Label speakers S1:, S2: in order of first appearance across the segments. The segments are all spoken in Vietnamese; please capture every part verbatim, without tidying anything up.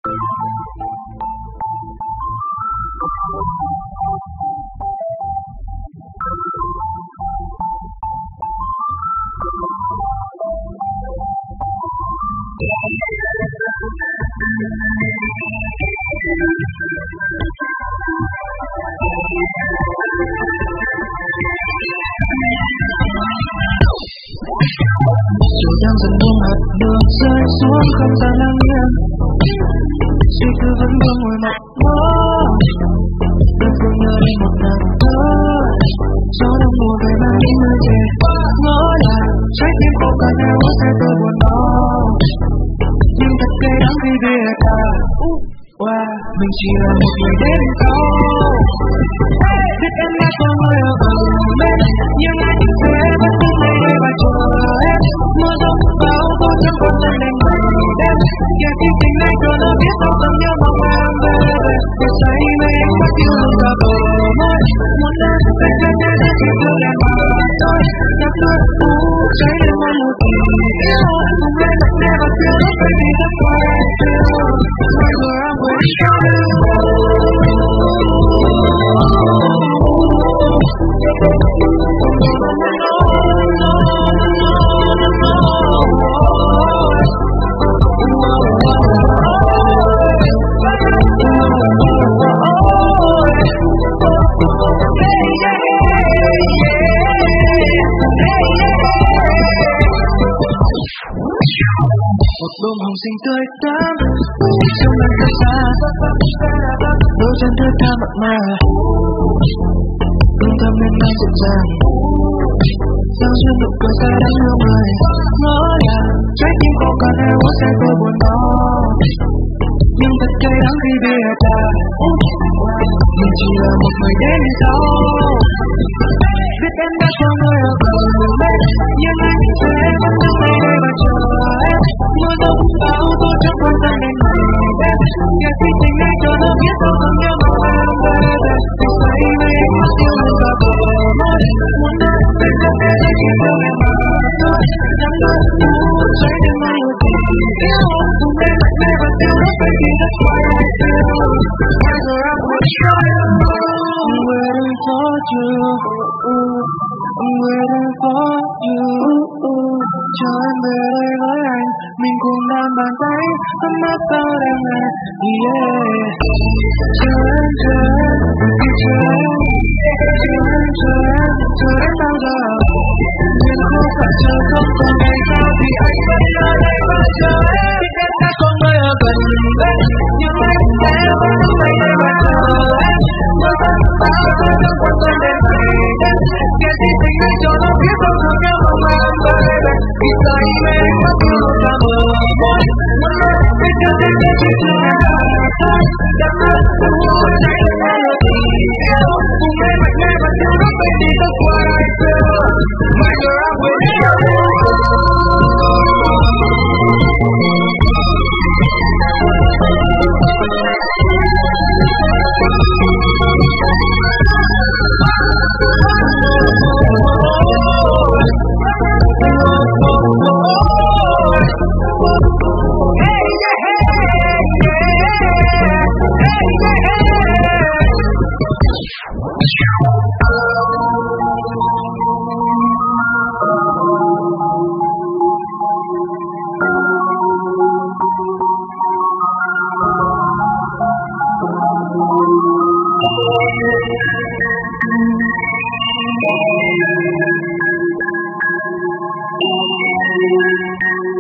S1: Rồi đang dần buông hạt đường rơi xuống không gian lặng yên, suy tư vẫn vương ngồi mộng mơ, đơn phương nhớ đến một lần thơ, gió đông mùa về mang những nơi về ngỡ là trái tim cô cả theo sẽ tôi buồn đau, nhưng thật cay đắng khi biết là wow, mình chỉ là một người đến sau. Biết em đã có người ở gần bên, nhưng anh như thế vẫn cứ ngày đây và chờ em. Mưa gió bão tố chẳng còn lên đêm ngày đêm, kẻ khi tình anh cho nó biết đâu từng nhớ mong em về. Để say mê em bắt yêu luôn cả bờ môi, muốn đến bên trên thế giới chỉ thương em mà thôi. Nhạc tôi cũ cháy lên ngoài một tình yêu, cùng lên mặt đêm và tiếng nước baby rất qua em feel. Right where I'm waiting for you. Một bông hồng xinh tươi tắn trong nắng thật xa, đôi chân thướt tha mặn mà, hương thơm lên mai rộn ràng, sao duyên nụ cười xa đáng yêu người. Ngỡ là trái tim cô còn theo sẽ tôi buồn đau, nhưng thật cay đắng khi biết là mình chỉ là một người đến sau. Biết em đã cho người ở gần bên, nhưng anh sẽ vẫn cứ ngày đây và chờ em. Mưa gió bão tố chẳng quan tâm đến ngày đêm, kẻ khi tình anh cho nó biết đâu từng nhớ mong em về. Để say mê em mất yêu luôn cả bờ môi, muốn đến bên trên thế giới chỉ thương em mà thôi. Nắng mưa cũ cháy lên mai một tình yêu, cùng đến mặt đêm và tiếng nước baby rất qua em feel. Right where I'm waiting for you, I'm waiting for you, I'm waiting for you. Chờ em về đây với anh, mình cùng đan bàn tay, ấm áp bao đêm ngày. Yeah. Chờ em, chờ em, chờ em, chờ em, chờ em, chờ em bao giờ? Nên không phải chờ không còn ngày sau thì anh vẫn ở đây và chờ em. Biết em đã có người ở gần bên, nhưng anh sẽ vẫn cứ ngày đây và chờ em. Mưa gió bão tố chẳng quan tâm đến ngày đêm, kẻ khi tình anh cho nó biết đâu thường nhớ mong em về. Vì say mê mất yêu luôn cả bờ môi, muốn đến bên trên thế giới chỉ thương em mà thôi. Đắm mơ cũ cháy lên mai một tình yêu, cùng đến mặt đêm và tiếng nước baby that's what I feel. My girl I'm waiting for you.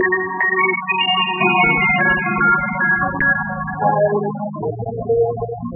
S1: Thank you.